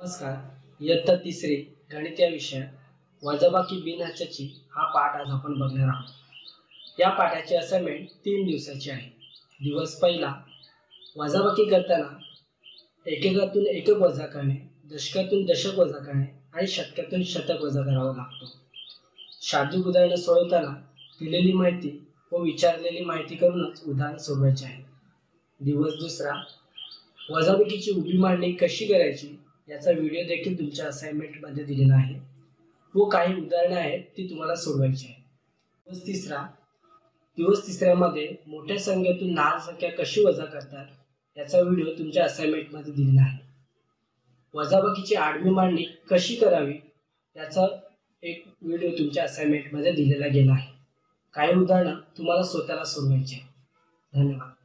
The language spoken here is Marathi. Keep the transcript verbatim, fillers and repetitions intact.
नमस्कार. इयत्ता तिसरी गणित या विषयात वजाबाकी बिनहक्काची हा पाठ आज आपण बघणार आहोत. या पाठाची असाइनमेंट तीन दिवसाची आहे. दिवस पहिला, वजाबाकी करताना एककातून एकक वजा करणे, दशकातून दशक वजा करणे आणि शतकातून शतक वजा करावा लागतो. शाब्दिक उदाहरण सोडवताना दिलेली माहिती व विचारलेली माहिती करूनच उदाहरण सोडवायचे आहे. दिवस दुसरा, वजाबाकीची उभी मांडणी कशी करायची याचा व्हिडिओ देखील तुमच्या असाइनमेंटमध्ये दिलेला आहे व काही उदाहरणे आहेत ती तुम्हाला सोडवायची आहे. दिवस तिसरा, दिवस तिसऱ्यामध्ये मोठ्या संख्येतून लहान संख्या कशी वजा करतात याचा व्हिडिओ तुमच्या असाइनमेंटमध्ये दिलेला आहे. वजाबाकीची आडवी मांडणी कशी करावी याचा एक व्हिडिओ तुमच्या असाइनमेंटमध्ये दिलेला गेला आहे. काही उदाहरणं तुम्हाला स्वतःला सोडवायची आहे. धन्यवाद.